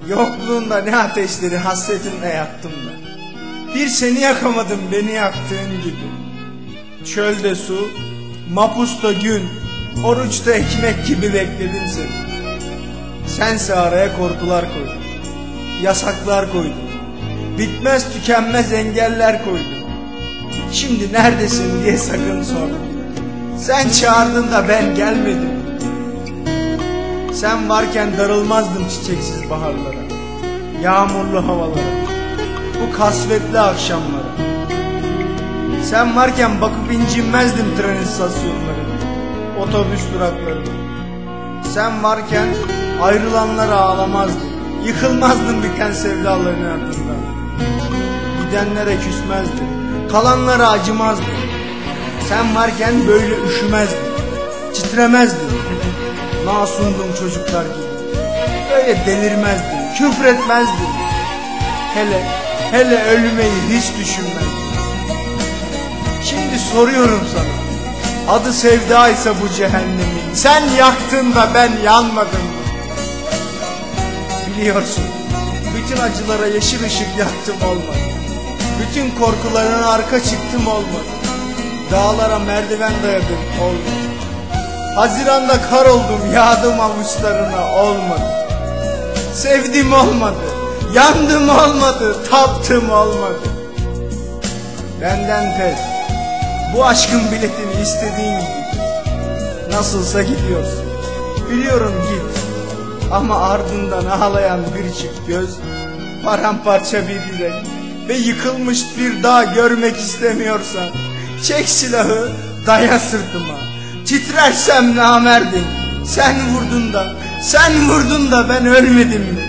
Yokluğunda ne ateşleri hasretinle yaktım da. Bir seni yakamadım beni yaktığın gibi. Çölde su, mapusta gün, oruçta ekmek gibi bekledim seni. Sense araya korkular koydun, yasaklar koydun, bitmez tükenmez engeller koydun. Şimdi neredesin diye sakın sorma. Sen çağırdın da ben gelmedim. Sen varken darılmazdım çiçeksiz baharlara, yağmurlu havalara, bu kasvetli akşamlara. Sen varken bakıp incinmezdim tren istasyonlarına, otobüs duraklarına. Sen varken ayrılanlara ağlamazdım, yıkılmazdım biten sevdaların ardından. Gidenlere küsmezdim, kalanlara acımazdım. Sen varken böyle üşümezdim, titremezdim. Masumdum çocuklar gibi, böyle delirmezdim, küfretmezdim. Hele ölmeyi hiç düşünmezdim. Şimdi soruyorum sana, adı sevdaysa bu cehennemin, sen yaktın da ben yanmadım mı? Biliyorsun, bütün acılara yeşil ışık yaktım olmadı. Bütün korkularına arka çıktım olmadı. Dağlara merdiven dayadım olmadı. Haziranda kar oldum yağdım avuçlarına olmadı. Sevdim olmadı, yandım olmadı, taptım olmadı. Benden tez, bu aşkın biletini istediğin gibi. Nasılsa gidiyorsun, biliyorum git. Ama ardından ağlayan bir çift göz, paramparça bir yürek ve yıkılmış bir dağ görmek istemiyorsan, çek silahı, daya sırtıma. Titrersem namerdim. Sen vurdun da ben ölmedim mi?